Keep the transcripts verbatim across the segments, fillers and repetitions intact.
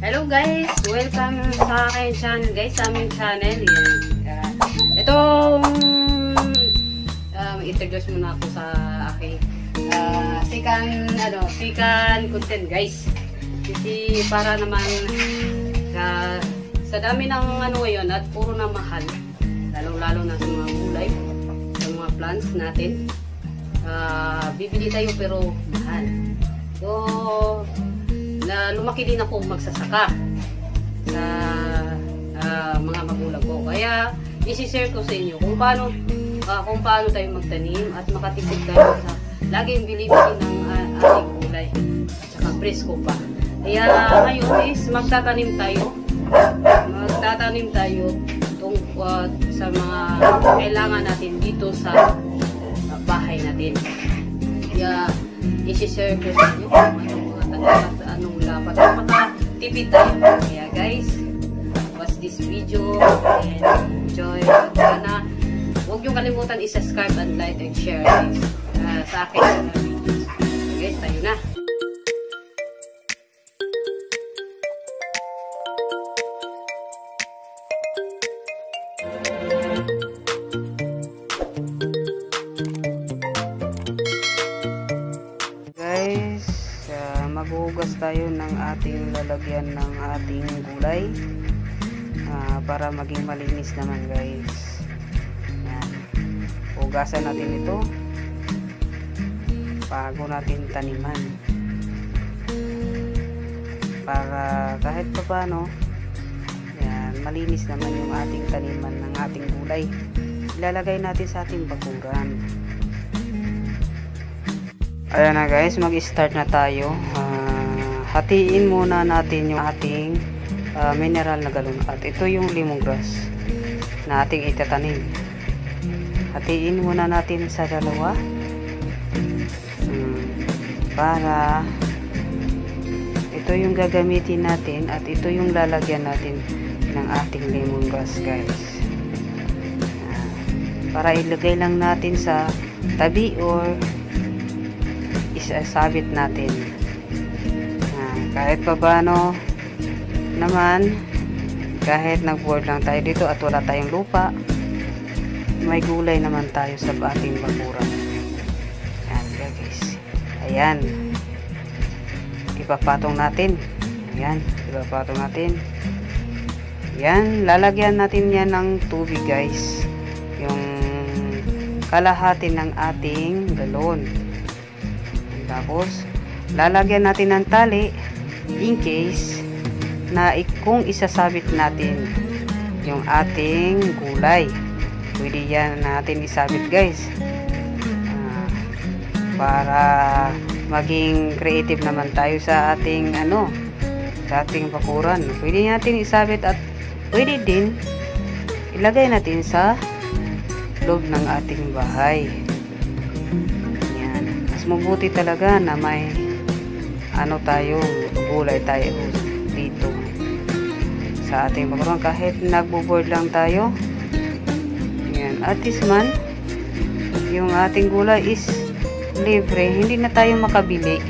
Hello guys! Welcome sa aking channel guys, sa aming channel. Yan. Uh, itong um, introduce muna ako sa aking uh, second, ano, second content guys. Kasi para naman uh, sa dami ng ano ngayon at puro na mahal, lalo-lalo na sa mga gulay, sa mga plants natin. Uh, bibili tayo pero mahal. So, na lumaki din ako magsasaka sa uh, mga magulang ko. Kaya, isi-share ko sa inyo kung paano, uh, kung paano tayo magtanim at makatipid tayo sa laging bili-bili ng uh, ating gulay at saka presko pa. Kaya, ngayon is magtatanim tayo. Magtatanim tayo tung, uh, sa mga kailangan natin dito sa uh, bahay natin. Kaya, isi-share ko sa inyo kung anong mga tanim at anong dapat makatipid tayo. Kaya guys, watch this video and enjoy. At sana, huwag nyo kalimutan i-subscribe and like and share this uh, sa akin mga videos. So guys, tayo na. Maghuhugas tayo ng ating lalagyan ng ating gulay uh, para maging malinis naman guys. Yan. Hugasan natin ito bago natin taniman para kahit pa paano yan, malinis naman yung ating taniman ng ating gulay. Ilalagay natin sa ating bakuran. Ayan na guys, mag-start na tayo. Uh, hatiin muna natin yung ating uh, mineral na galon. At ito yung lemongrass na ating itatanim. Hatiin muna natin sa dalawa. Hmm, para ito yung gagamitin natin at ito yung lalagyan natin ng ating lemongrass guys. Uh, para ilagay lang natin sa tabi or isasabit natin. Ah, kahit pa paano naman, kahit nag-board lang tayo dito at wala tayong lupa, may gulay naman tayo sa ating bakuran. Ayan guys. Ayan. Ipapatong natin. Ayan. Ipapatong natin. Ayan. Lalagyan natin yan ng tubig guys. Yung kalahati ng ating galon. Tapos, lalagyan natin ng tali in case na kung isasabit natin yung ating gulay. Pwede yan natin isabit guys. Uh, para maging creative naman tayo sa ating ano, sa ating bakuran. Pwede natin isabit at pwede din ilagay natin sa loob ng ating bahay. Mabuti talaga na may ano tayo, gulay tayo dito sa ating bakuran kahit nagbo-board lang tayo. Yan, at least man yung ating gulay is libre, hindi na tayo makabili.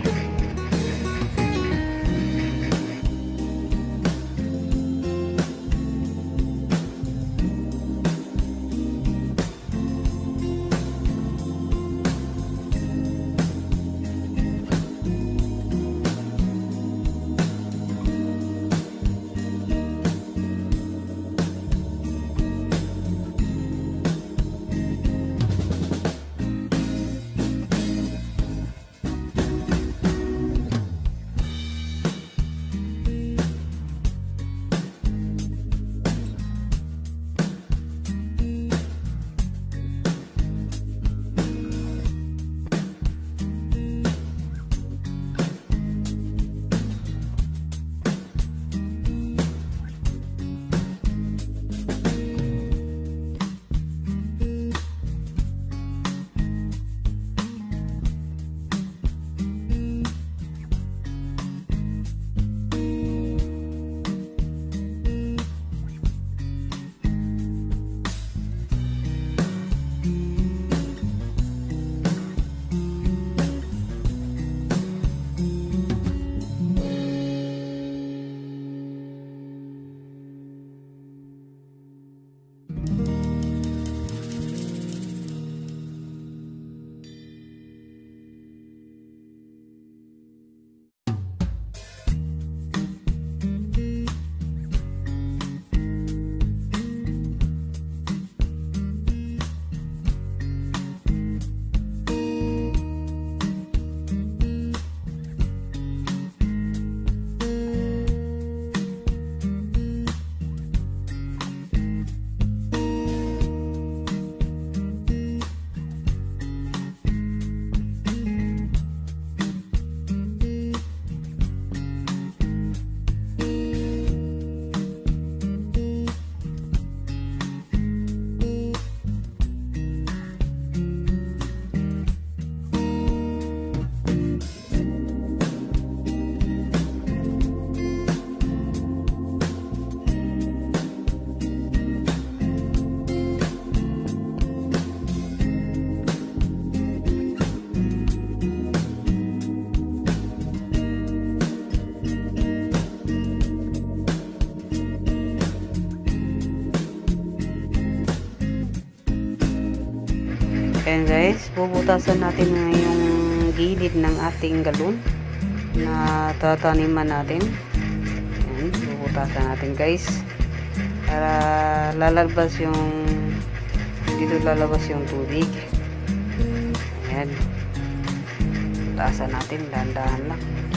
Ayan guys, bubutasan natin yung gilid ng ating galon na tataniman natin. Ayan, bubutasan natin guys para lalabas yung dito lalabas yung tubig. Ayan, butasan natin dahan-dahan lang.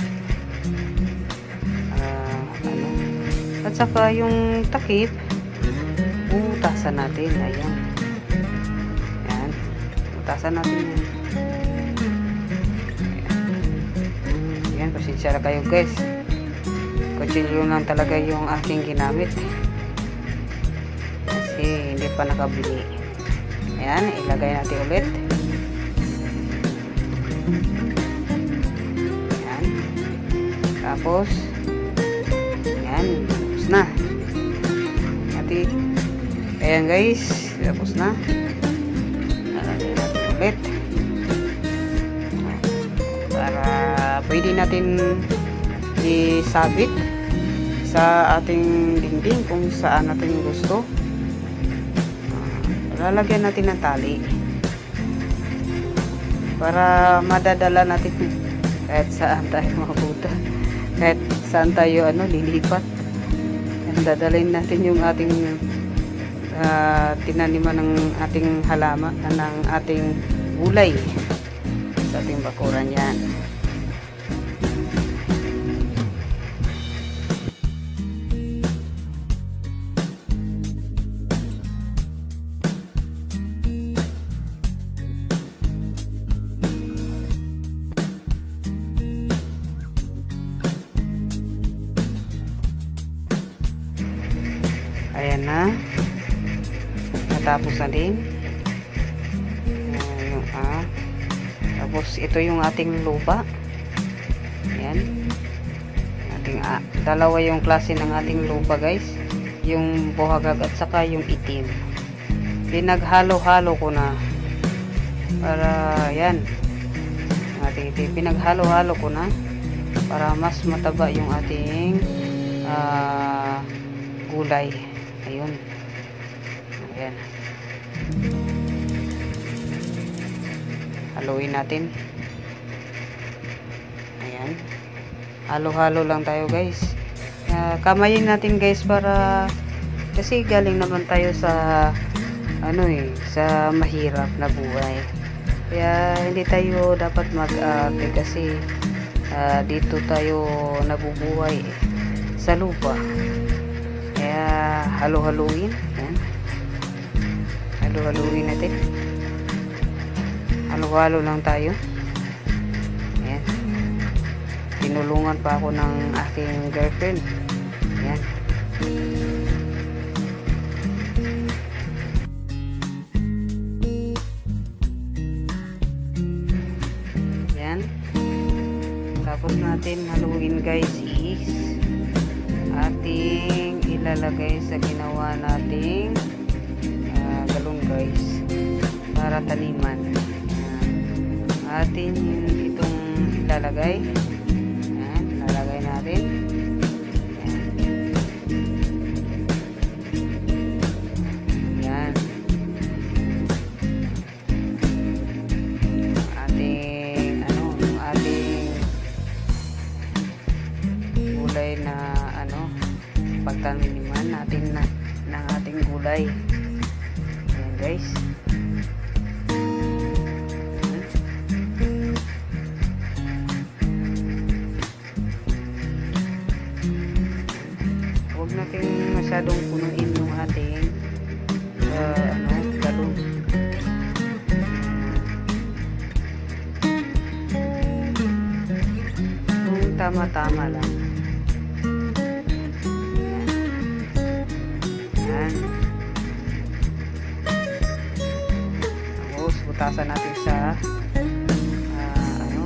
Uh, ano. At saka yung takip bubutasan natin. Ayan, butasan natin yan. Ayan, pasensya na kayo guys, kutsilyo lang talaga yung aking ginamit kasi hindi pa nakabili. Ayan, ilagay natin ulit. Ayan, tapos ayan, tapos na natin. Ayan guys, tapos na. Ulit para pwede natin isabit sa ating dingding kung saan natin gusto. Lalagyan natin ng tali para madadala natin kahit saan tayo mapunta, kahit saan tayo ano lilipat. Dadalhin natin yung ating Uh, tinaniman ng ating halaman, ng ating gulay sa ating bakuran yan. Ayan na, tapos na din. Ayan, ah. Tapos ito yung ating lupa. Ayan, ating, ah, dalawa yung klase ng ating lupa guys, yung buhagag at saka yung itim. Pinaghalo-halo ko na para yan ating itim, pinaghalo-halo ko na para mas mataba yung ating ah, gulay. Ayun, ayan, haluin natin. Ayan, halo-halo lang tayo guys. Uh, kamayin natin guys para kasi galing naman tayo sa ano eh, sa mahirap na buhay. Kaya hindi tayo dapat mag-arte kasi uh, dito tayo nabubuhay eh, sa lupa. Kaya halo-haluin. Ayan, halo-haluin natin. Halo-halo lang tayo. Ayan, tinulungan pa ako ng aking girlfriend. Ayan, ayan, tapos natin haluin guys is ating ilalagay sa ginawa nating uh, galon guys para taniman. Atin itong ilalagay. Ayan, lalagay natin. Ayan, ating ano, ating gulay na ano, pagtaniman natin na ng ating gulay. Ayan guys, huwag natin masyadong punuin yung ating uh, ano, galon. Yung tama-tama lang. Ayan. Tapos butasan natin sa uh, ano,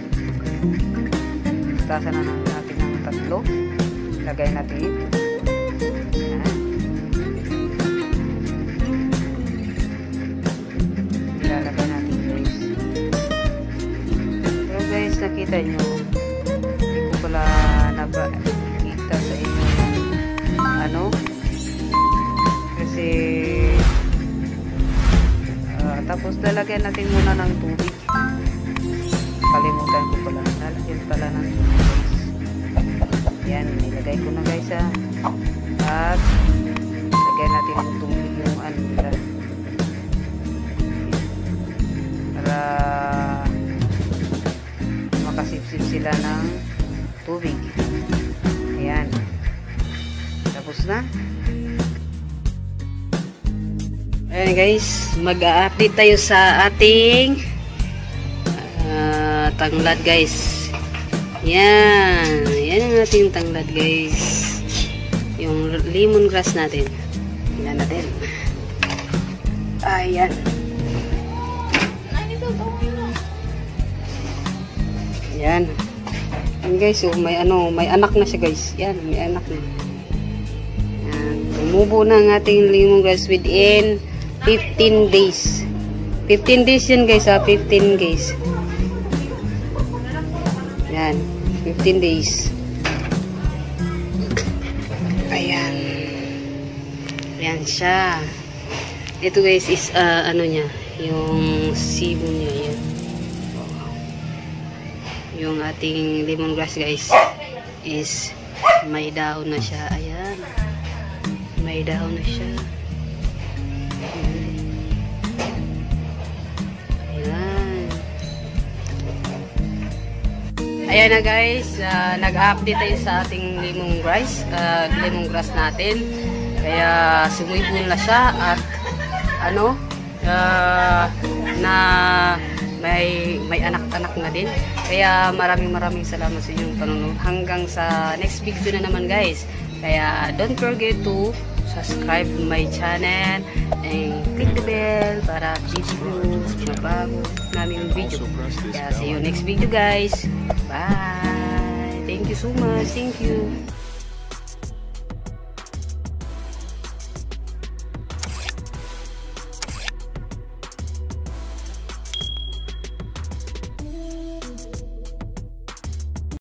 butasan na natin ng tatlo. Lagay natin. Ayan, ilalagay natin guys. Pero guys, nakita nyo, hindi ko pala napakita sa inyo ano, kasi uh, tapos na lalagyan natin muna ng tubig. Kalimutan ko pala. Lalagyan pala ng tubig. Yan, nilagay ko na guys ha. At lagyan natin ng tubig yung ano nila. Para makasipsip sila ng tubig. Ayan. Tapos na. Ayan guys, mag-a-update tayo sa ating uh, tanglad guys. Yan. Yan ang ating tanglad guys. Yung lemongrass natin. Yan natin. Ayan. Yan. Yan guys, oh, may ano, may anak na siya guys. Yan, may anak na. Yan. Tumubo na ang ating lemongrass within fifteen days. fifteen days yan guys ha. fifteen days. Yan. fifteen days. Ayan. Ayan siya. Ito guys is uh, ano niya. Yung sibo niya. Yan. Yung ating lemongrass guys is may dahon na siya. Ayan. May dahon na siya. Ayan na guys, uh, nag-update tayo sa ating lemongrass, uh, lemongrass natin. Kaya sumibol na siya at ano, uh, na may may anak-anak na din. Kaya maraming maraming salamat sa inyong panonood. Hanggang sa next video na naman guys. Kaya don't forget to subscribe to my channel and click the bell para video na bago namin video. Kaya see you next video guys. Bye. Thank you so much. Thank you.